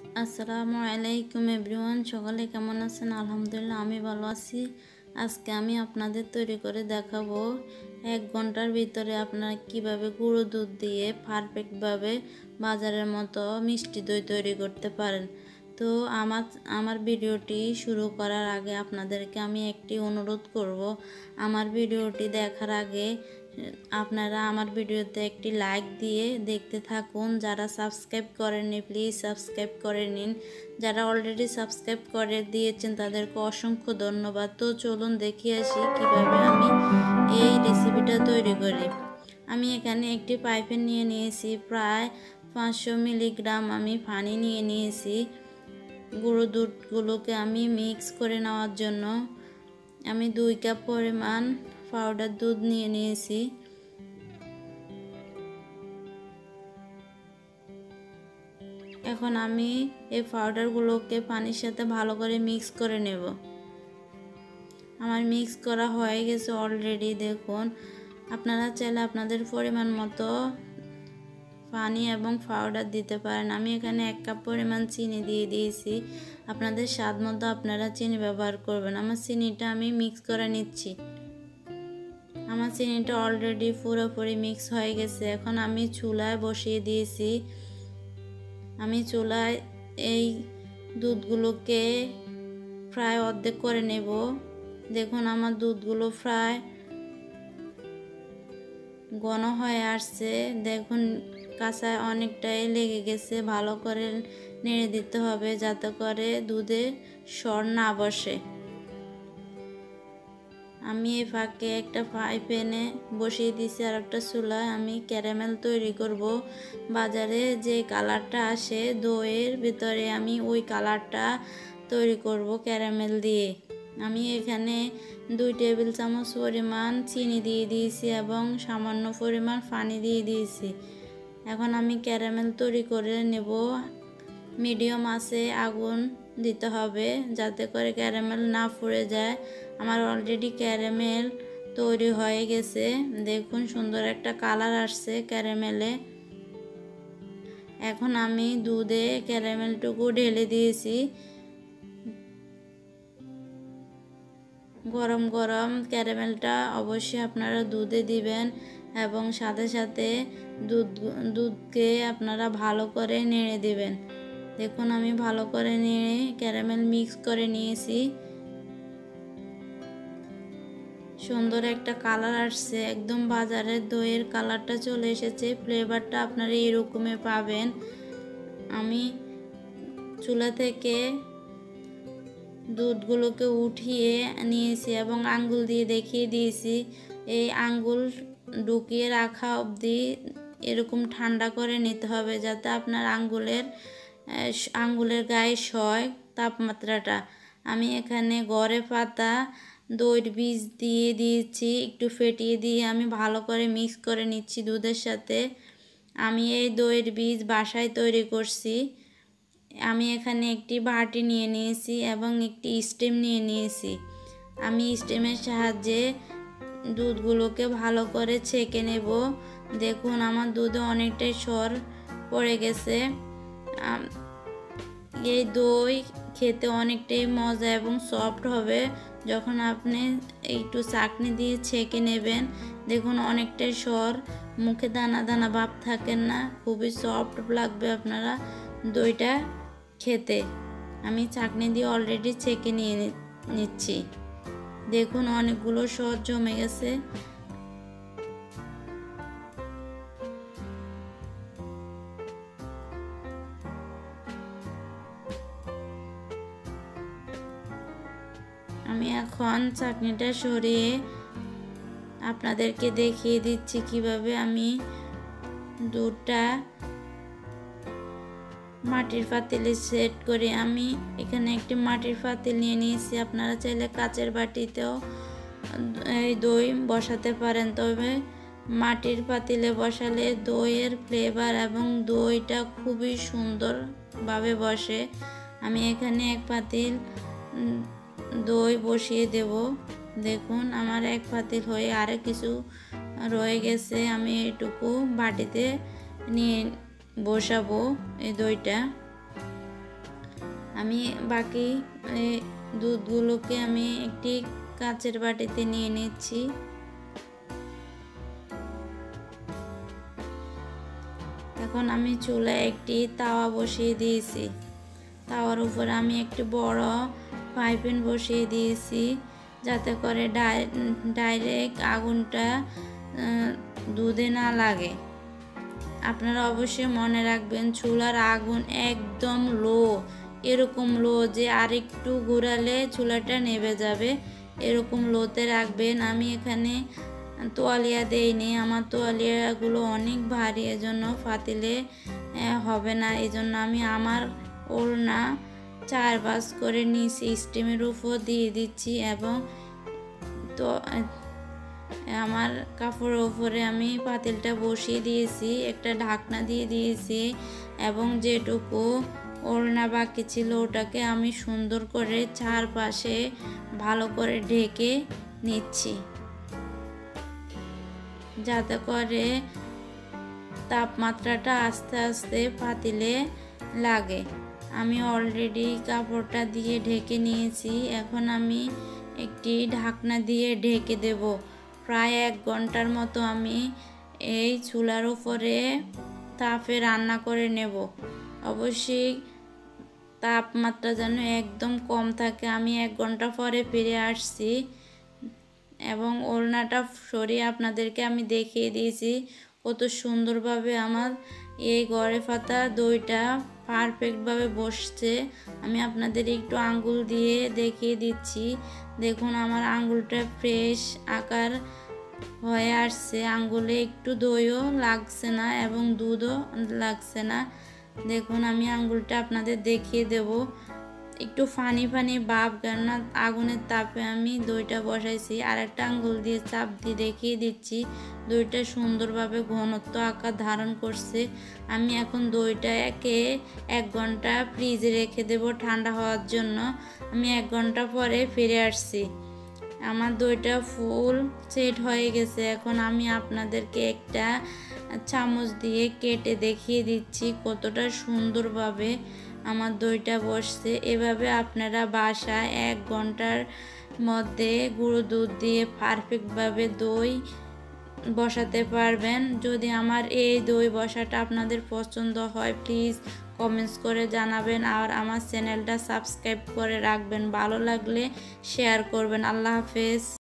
আসসালামু আলাইকুম এভরিওয়ান, সকলে কেমন আছেন? আলহামদুলিল্লাহ আমি ভালো আছি। আজকে আমি আপনাদের তৈরি করে দেখাবো 1 ঘন্টার ভিতরে আপনারা কিভাবে গুঁড়ো দুধ দিয়ে পারফেক্টভাবে বাজারের মতো মিষ্টি দই তৈরি করতে পারেন। তো আমার ভিডিওটি শুরু করার আগে আপনাদেরকে আমি একটি অনুরোধ করব, আমার ভিডিওটি দেখার আগে আপনারা আমার ভিডিওতে একটি লাইক দিয়ে দেখতে থাকুন। যারা সাবস্ক্রাইব করেননি প্লিজ সাবস্ক্রাইব করে নিন, যারা অলরেডি সাবস্ক্রাইব করে দিয়েছেন তাদেরকে অসংখ্য ধন্যবাদ। তো চলুন দেখিয়ে আসি কিভাবে আমি এই রেসিপিটা তৈরি করি। আমি এখানে একটি পাইপে নিয়ে নিয়েছি প্রায় 500 মিলিগ্রাম আমি পানি নিয়ে নিয়েছি গুঁড়ো দুধগুলোকে আমি মিক্স করে নেওয়ার জন্য। আমি 2 কাপ পরিমাণ পাউডার দুধ নিয়ে নিয়েছি। এখন আমি এই পাউডারগুলোকে পানির সাথে ভালো করে মিক্স করে নেব। আমার মিক্স করা হয়ে গেছে অলরেডি। দেখুন, আপনারা চাইলে আপনাদের পরিমাণ মতো পানি এবং পাউডার দিতে পারেন। আমি এখানে 1 কাপ পরিমাণ চিনি দিয়ে দিয়েছি, আপনাদের স্বাদ মতো আপনারা চিনি ব্যবহার করবেন। আমার চিনিটা আমি মিক্স করে নিচ্ছি। আমার চিনিটা অলরেডি পুরোপুরি মিক্স হয়ে গেছে। এখন আমি চুলায় বসিয়ে দিয়েছি। আমি চুলায় এই দুধগুলোকে প্রায় অর্ধেক করে নেব। দেখুন, আমার দুধগুলো প্রায় ঘন হয়ে আসছে। দেখুন, কাঁচা অনেকটাই লেগে গেছে। ভালো করে নেড়ে দিতে হবে যাতে করে দুধে সর না বসে। আমি এই ফাঁকে একটা ফ্রাই প্যানে বসিয়ে দিয়েছি আর একটা চুলায় আমি ক্যারামেল তৈরি করব। বাজারে যে কালারটা আসে দইয়ের ভিতরে আমি ওই কালারটা তৈরি করব ক্যারামেল দিয়ে। আমি এখানে 2 টেবিল চামচ পরিমাণ চিনি দিয়ে দিয়েছি এবং সামান্য পরিমাণ পানি দিয়ে দিয়েছি। এখন আমি ক্যারামেল তৈরি করে নেব। মিডিয়াম আঁচে আগুন দিতে হবে যাতে করে ক্যারামেল না পুড়ে যায়। আমার অলরেডি ক্যারামেল তৈরি হয়ে গেছে। দেখুন, সুন্দর একটা কালার আসছে ক্যারামেলে। এখন আমি দুধে ক্যারামেলটুকু ঢেলে দিয়েছি। গরম গরম ক্যারামেলটা অবশ্যই আপনারা দুধে দিবেন এবং সাথে সাথে দুধকে আপনারা ভালো করে নেড়ে দিবেন। দেখুন, আমি ভালো করে নেড়ে ক্যারামেল মিক্স করে নিয়েছি। সুন্দর একটা কালার আসছে, একদম বাজারের দইয়ের কালারটা চলে এসেছে। ফ্লেভারটা আপনারা এরকমই পাবেন। আমি চুলা থেকে দুধগুলোকে উঠিয়ে নিয়েছি এবং আঙ্গুল দিয়ে দেখিয়ে দিয়েছি। এই আঙ্গুল ঢুকিয়ে রাখা অবধি এরকম ঠান্ডা করে নিতে হবে যাতে আপনার আঙ্গুলের গায়ে সয় তাপমাত্রাটা। আমি এখানে গড়ে পাতা দইয়ের বীজ দিয়ে দিয়েছি, একটু ফেটিয়ে দিয়ে আমি ভালো করে মিক্স করে নিচ্ছি দুধের সাথে। আমি এই দইয়ের বীজ বাসায় তৈরি করছি। আমি এখানে একটি বাটি নিয়ে নিয়েছি এবং একটি স্টিম নিয়ে নিয়েছি। আমি স্টিমের সাহায্যে দুধগুলোকে ভালো করে ছেঁকে নেব। দেখুন, আমার দুধে অনেকটাই সর পড়ে গেছে। এই দই খেতে অনেকটাই মজা এবং সফট হবে যখন আপনি একটু চাটনি দিয়ে ছেঁকে নেবেন। দেখুন, অনেকটাই সর, মুখে দানা দানা ভাব থাকে না, খুবই সফট লাগবে আপনারা দইটা খেতে। আমি চাটনি দিয়ে অলরেডি ছেঁকে নিয়ে নিচ্ছি। দেখুন, অনেকগুলো সর জমে গেছে। আমি এখন চাটনিটা সরিয়ে আপনাদেরকে দেখিয়ে দিচ্ছি কিভাবে আমি দুধটা মাটির পাতিলে সেট করে। আমি এখানে একটি মাটির পাতিল নিয়ে নিয়েছি। আপনারা চাইলে কাচের বাটিতেও এই দই বসাতে পারেন, তবে মাটির পাতিলে বসালে দইয়ের ফ্লেভার এবং দইটা খুবই সুন্দরভাবে বসে। আমি এখানে 1 পাতিল দই বসিয়ে দেব। দেখুন, আমার 1 পাতিল হয়ে আরও কিছু রয়ে গেছে। আমি এইটুকু বাটিতে নিয়ে বসাবো এই দইটা। আমি বাকি দুধগুলোকে আমি একটি কাচের বাটিতে নিয়ে নিচ্ছি। এখন আমি চুলায় একটি তাওয়া বসিয়ে দিয়েছি। তাওয়ার উপরে আমি একটি বড় ফ্রাই প্যান বসিয়ে দিয়েছি, যাতে করে ডাইরেক্ট আগুনটা দুধে না লাগে। আপনারা অবশ্যই মনে রাখবেন চুলার আগুন একদম লো, এরকম লো যে আরেকটু ঘোরালে চুলাটা নেভে যাবে, এরকম লোতে রাখবেন। আমি এখানে তোয়ালিয়া দেইনি, আমার তোয়ালিয়াগুলো অনেক ভারী, এজন্য পাতিলে হবে না। এজন্য আমি আমার ওড়না 4 ভাঁজ করে নিচে স্টিমের উপর দিয়ে দিচ্ছি এবং তো আমার কাপড়ের উপরে আমি পাতিলটা বসিয়ে দিয়েছি, একটা ঢাকনা দিয়ে দিয়েছি এবং যেটুকু ওড়না বাকি ছিল ওটাকে আমি সুন্দর করে চারপাশে ভালো করে ঢেকে নিচ্ছি, যাতে করে তাপমাত্রাটা আস্তে আস্তে পাতিলে লাগে। আমি অলরেডি কাপড়টা দিয়ে ঢেকে নিয়েছি। এখন আমি একটি ঢাকনা দিয়ে ঢেকে দেব। প্রায় 1 ঘন্টার মতো আমি এই চুলার উপরে তাপে রান্না করে নেব। অবশ্যই তাপমাত্রা যেন একদম কম থাকে। আমি 1 ঘন্টা পরে ফিরে আসছি এবং ওড়নাটা সরিয়ে আপনাদেরকে আমি দেখিয়ে দিয়েছি কত সুন্দরভাবে আমার এই গড়ে পাতা দইটা পারফেক্টভাবে বসছে। আমি আপনাদের একটু আঙ্গুল দিয়ে দেখিয়ে দিচ্ছি। দেখুন আমার আঙ্গুলটা ফ্রেশ আকার হয়ে আসছে, আঙ্গুলে একটু দইও লাগছে না এবং দুধও লাগছে না। দেখুন আমি আঙ্গুলটা আপনাদের দেখিয়ে দেব, একটু ফানি ফানি ভাব, কেননা আগুনের তাপে আমি দইটা বসাইছি। আর একটা আঙ্গুল দিয়ে চাপ দিয়ে দেখিয়ে দিচ্ছি দইটা সুন্দরভাবে ঘনত্ব আকার ধারণ করছে। আমি এখন দইটাকে 1 ঘন্টা ফ্রিজে রেখে দেব ঠান্ডা হওয়ার জন্য। আমি 1 ঘন্টা পরে ফিরে আসছি, আমার দইটা ফুল সেট হয়ে গেছে। এখন আমি আপনাদেরকে একটা চামচ দিয়ে কেটে দেখিয়ে দিচ্ছি কতটা সুন্দরভাবে আমার দইটা বসছে। এভাবে আপনারা বাসায় 1 ঘন্টার মধ্যে গুঁড়ো দুধ দিয়ে পারফেক্টভাবে দই বসাতে পারবেন। যদি আমার এই দই বসাটা আপনাদের পছন্দ হয় প্লিজ কমেন্টস করে জানাবেন আর আমার চ্যানেলটা সাবস্ক্রাইব করে রাখবেন। ভালো লাগলে শেয়ার করবেন। আল্লাহ হাফেজ।